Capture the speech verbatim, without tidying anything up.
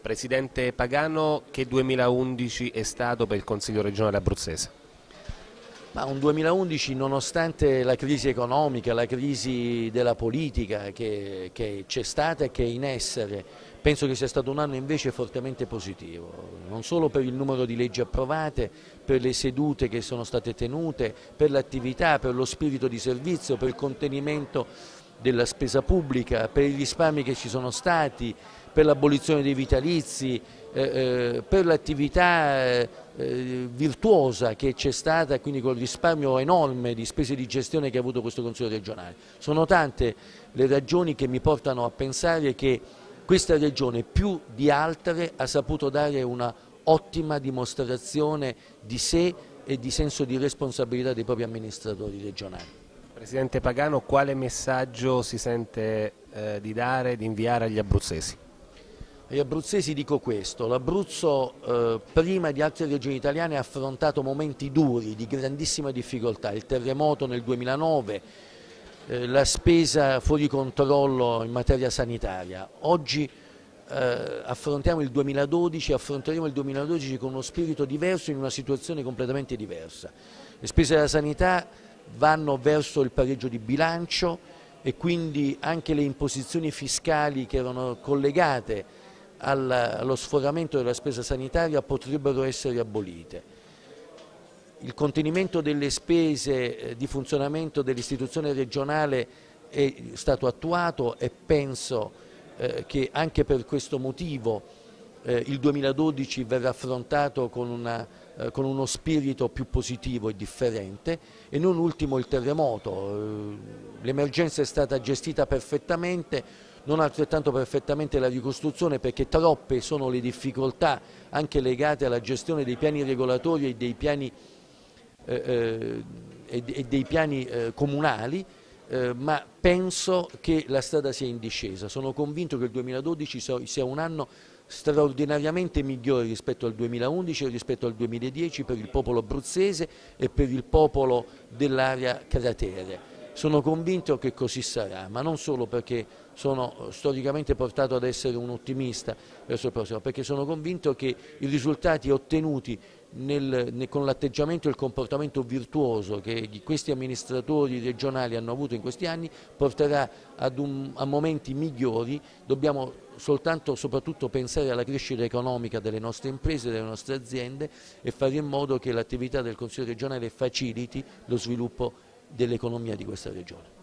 Presidente Pagano, che duemilaundici è stato per il Consiglio regionale abruzzese? Ma un duemilaundici, nonostante la crisi economica, la crisi della politica che c'è stata e che è in essere, penso che sia stato un anno invece fortemente positivo, non solo per il numero di leggi approvate, per le sedute che sono state tenute, per l'attività, per lo spirito di servizio, per il contenimento della spesa pubblica, per i risparmi che ci sono stati, per l'abolizione dei vitalizi, eh, eh, per l'attività eh, virtuosa che c'è stata, quindi col risparmio enorme di spese di gestione che ha avuto questo Consiglio regionale. Sono tante le ragioni che mi portano a pensare che questa regione più di altre ha saputo dare una ottima dimostrazione di sé e di senso di responsabilità dei propri amministratori regionali. Presidente Pagano, quale messaggio si sente eh, di dare, di inviare agli abruzzesi? Agli abruzzesi dico questo: l'Abruzzo eh, prima di altre regioni italiane ha affrontato momenti duri, di grandissima difficoltà, il terremoto nel duemilanove, eh, la spesa fuori controllo in materia sanitaria. Oggi eh, affrontiamo il duemiladodici, affronteremo il duemiladodici con uno spirito diverso, in una situazione completamente diversa. Le spese della sanità vanno verso il pareggio di bilancio e quindi anche le imposizioni fiscali che erano collegate allo sforamento della spesa sanitaria potrebbero essere abolite. Il contenimento delle spese di funzionamento dell'istituzione regionale è stato attuato e penso eh, che anche per questo motivo eh, il duemiladodici verrà affrontato con, una, eh, con uno spirito più positivo e differente, e non ultimo il terremoto. L'emergenza è stata gestita perfettamente, non altrettanto perfettamente la ricostruzione, perché troppe sono le difficoltà anche legate alla gestione dei piani regolatori e dei piani, eh, e, e dei piani eh, comunali, eh, ma penso che la strada sia in discesa. Sono convinto che il duemiladodici sia un anno straordinariamente migliore rispetto al duemilaundici e rispetto al duemiladieci per il popolo abruzzese e per il popolo dell'area cratere. Sono convinto che così sarà, ma non solo perché sono storicamente portato ad essere un ottimista verso il prossimo, perché sono convinto che i risultati ottenuti nel, nel, con l'atteggiamento e il comportamento virtuoso che questi amministratori regionali hanno avuto in questi anni porterà ad un, a momenti migliori. Dobbiamo soltanto soprattutto pensare alla crescita economica delle nostre imprese, delle nostre aziende, e fare in modo che l'attività del Consiglio regionale faciliti lo sviluppo dell'economia di questa regione.